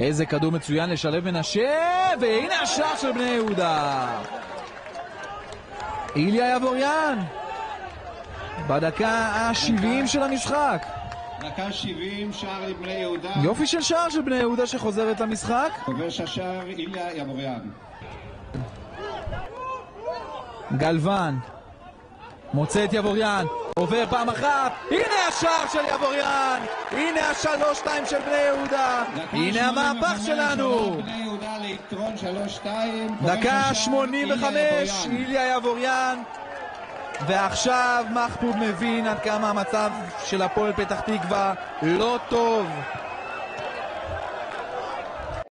איזה כדור מצוין לשלב מנשה, והנה השער של בני יהודה. איליה יבוריאן בדקה ה-70 של המשחק. דקה 70, שער לבני יהודה. יופי של שער של בני יהודה שחוזרת למשחק. כובש השער איליה יבוריאן. גלוון מוצא את יבוריאן, עובר פעם אחת, הנה השער של יבוריאן, הנה ה-3-2 של בני יהודה, הנה המהפך שלנו. בני יהודה ליתרון 3-2. דקה 85, איליה יבוריאן. ועכשיו מחפוד מבין עד כמה המצב של הפועל פתח תקווה לא טוב.